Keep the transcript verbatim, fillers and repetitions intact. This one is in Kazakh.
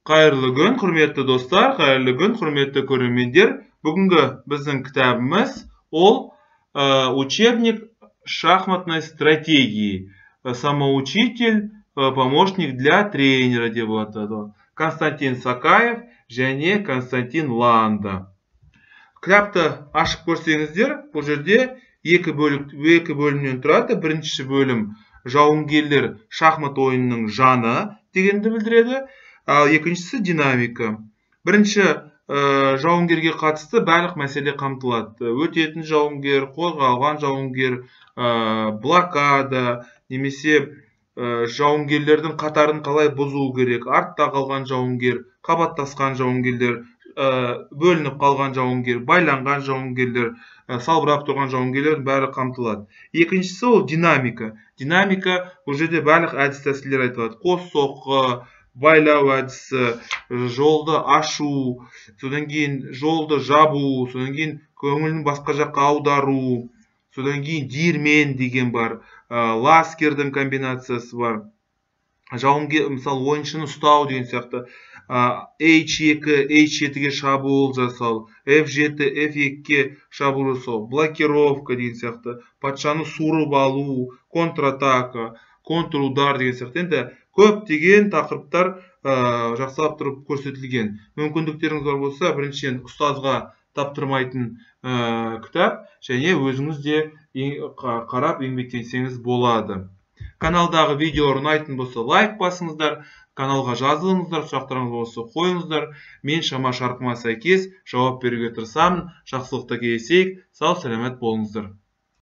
Қайырлы күн, құрметті достар, қайырлы күн, құрметті көрермендер. Бүгінгі біздің кітабымыз ол ә, учебник шахматной стратегии. Самоучитель, ә, помощник для тренера деп атады. Константин Сакаев және Константин Ланда. Кітапты ашып көрсеңіздер, бұл жерде екі бөлік, екі бөлімнен тұрады. Бірінші бөлім жауынгерлер шахмат ойынының жаны дегенді білдіреді. Ал екіншісі динамика. Бірінші ә, жауынгерге қатысты барлық мәселе қамтылады. Өтетін жауынгер, қорғалған жауынгер, ә, блокада, немесе ә, жауынгерлердің қатарын қалай бұзу керек, артта қалған жауынгер, қабаттасқан жауынгерлер, ә, бөлініп қалған жауынгер, байланған жауынгерлер, ә, салбырап тұрған жауынгерлердің бәрі қамтылады. Екіншісі ол динамика. Динамика бұл жерде барлық әдіс тәсілдер айтылады. Қос соққы, байлау әдісі, жолды ашу, содан кейін жолды жабу, содан кейін көңілін басқа жаққа аудару, содан кейін диірмен деген бар, ласкердің комбинациясы бар, жауынгер, мысалы ойыншыны ұстау деген сияқты, эйч екі, эйч жетіге шабуыл жасау, эф жеті, эф екіге шабуыл жасау, блокировка деген сияқты, патшаны суырып алу, контратака, контрудар деген сияқты. Енді көптеген тақырыптар ә, жақсылап тұрып көрсетілген. Мүмкіндіктеріңіз бар болса, біріншіден ұстазға таптырмайтын ә, кітап, және өзіңіз де қарап еңбектенсеңіз болады. Каналдағы видеолар ұнайтын болса, лайк басыңыздар, каналға жазылыңыздар, сұрақтарыңыз болса қойыңыздар. Мен шама шарқыма сәйкес жауап беруге тырысамын. Жақсылықта кездесейік, сау саламат болыңыздар.